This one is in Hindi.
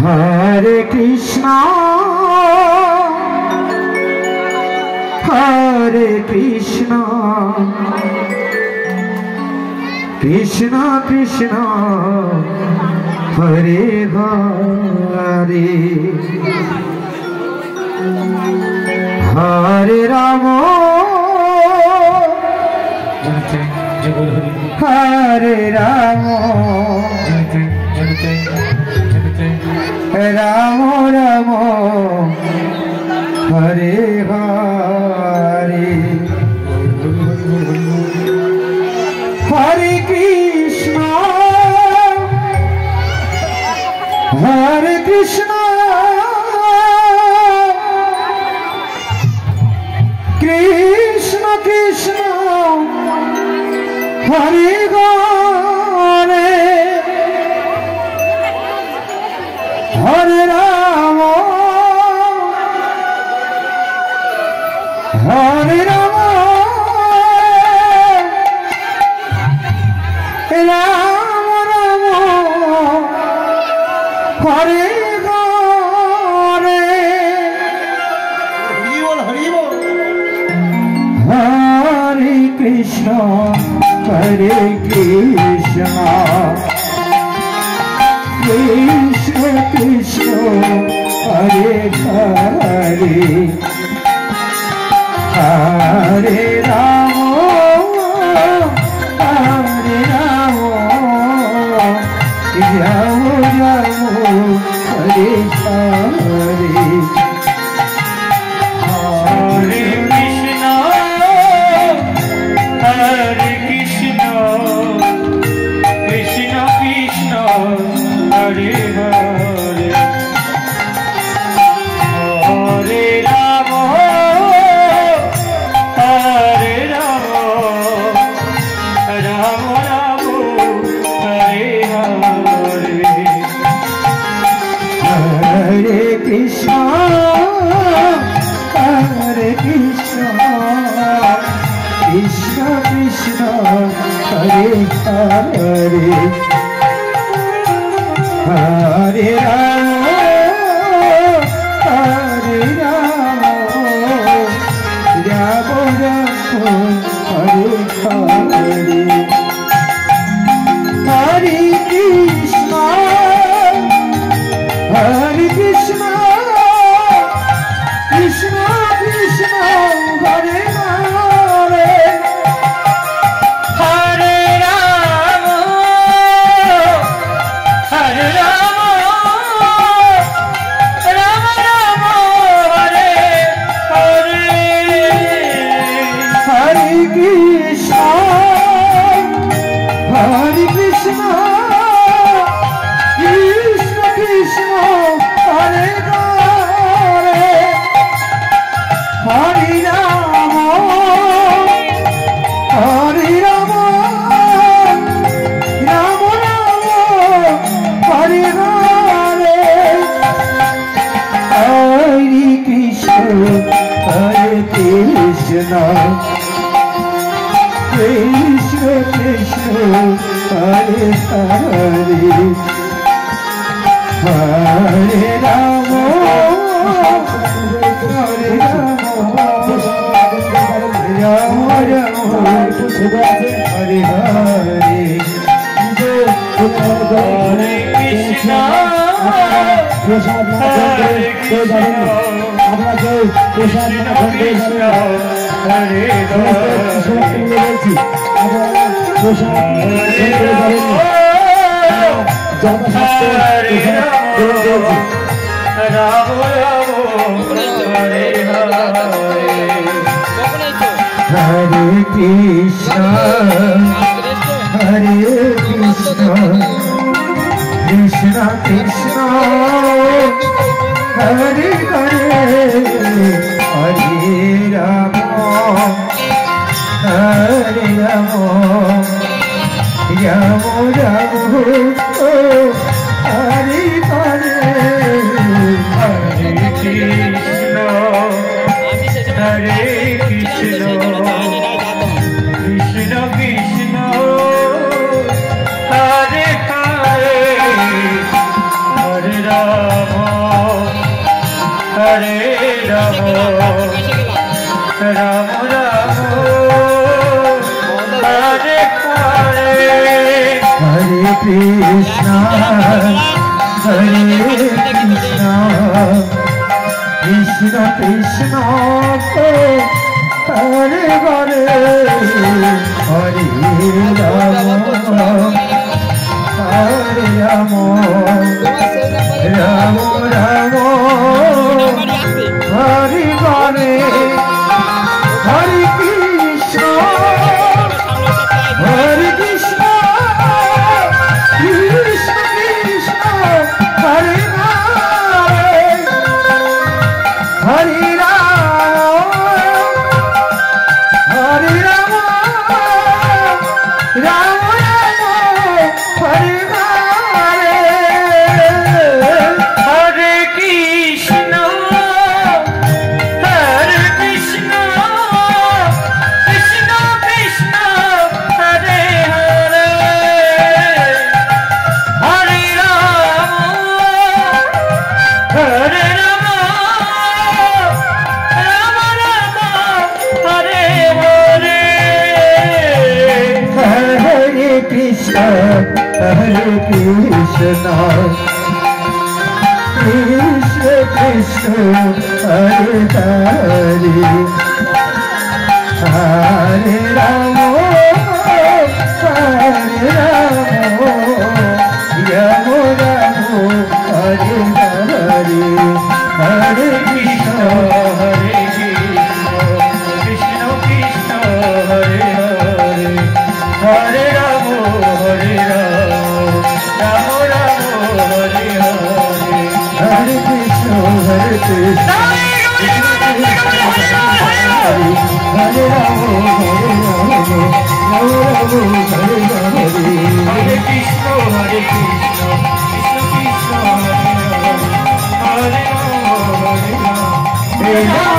Hare Krishna Krishna Krishna Hare Hare Hare Ram Hare Ram Ram Ram Hare Hare Hare Krishna Krishna Krishna Hare Hare Hare Ram Hare Ram Ram Ram Hare Hare Hare Krishna Krishna Krishna Hare Hare Hare Ram Ram Ram Hare Hare Hare Krishna Krishna Krishna Hare Hare Hare Ram Ram Ram Hare Hare Hare Krishna Krishna Krishna Hare Hare Hare Ram Ram Ram Hare Hare Hare Krishna Krishna Krishna Hare Hare Hare Ram Ram Ram Hare Hare Hare Krishna Krishna Krishna Hare Hare Hare Ram Ram Ram Hare Hare Hare Krishna Krishna Krishna Hare Hare Hare Ram Ram Hare Hare Hare Krishna Krishna Krishna Hare Ram Ram Hare Hare Krishna Krishna Krishna Hare Hare Hare Ram Ram Ram Hare Hare Hare Krishna Krishna Krishna Hare Hare Hare Ram Krishna Krishna Krishna Hare Hare Hare Rama Hare Rama Rama Rama Hare Hare Hare Krishna Hare Krishna Krishna Krishna Hare Hare Hare Hare Rama Rama Rama Hare Hare Hare Krishna Hare Krishna Krishna Krishna Hare Hare Hare Rama Hare Rama Rama Rama Hare Hare Hare Krishna Krishna Krishna Hare Hare Hare Rama Hare Rama Rama Rama Hare Hare Hare Krishna Hare Krishna Krishna Hare Hare Hare Rama Hare Rama Rama Rama Hare Hare Hare Krishna Hare Krishna Hare Rama Hare Rama Rama Rama Hare Hare Hare Krishna Hare Krishna Krishna Krishna Hare Hare Hare Rama Hare Rama Hare Rama